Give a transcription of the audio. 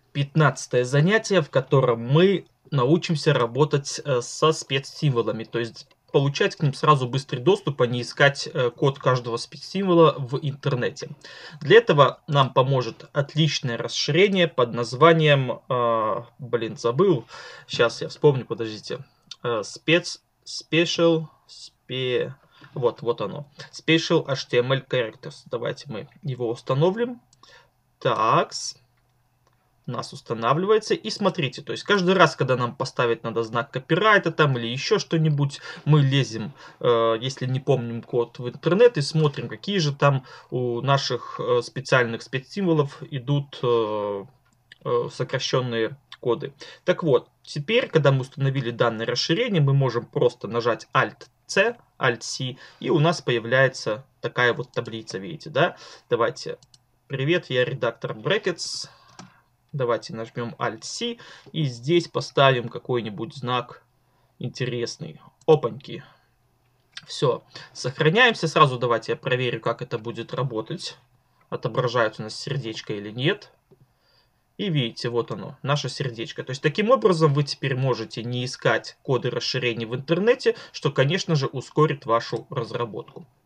15 занятие, в котором мы научимся работать со спецсимволами, то есть получать к ним сразу быстрый доступ, а не искать код каждого спецсимвола в интернете. Для этого нам поможет отличное расширение под названием, забыл, сейчас я вспомню, подождите, Special, вот оно, Special HTML Characters. Давайте мы его установим. Такс. Нас устанавливается. И смотрите, то есть каждый раз, когда нам поставить надо знак копирайта там или еще что-нибудь, мы лезем, если не помним код, в интернет и смотрим, какие же там у наших специальных спецсимволов идут сокращенные коды. Так вот, теперь, когда мы установили данное расширение, мы можем просто нажать Alt-C, Alt-C, и у нас появляется такая вот таблица, видите, да? Давайте. Привет, я редактор Brackets. Давайте нажмем Alt-C и здесь поставим какой-нибудь знак интересный. Опаньки. Все. Сохраняемся. Сразу давайте я проверю, как это будет работать. Отображается у нас сердечко или нет. И видите, вот оно, наше сердечко. То есть таким образом вы теперь можете не искать коды расширений в интернете, что, конечно же, ускорит вашу разработку.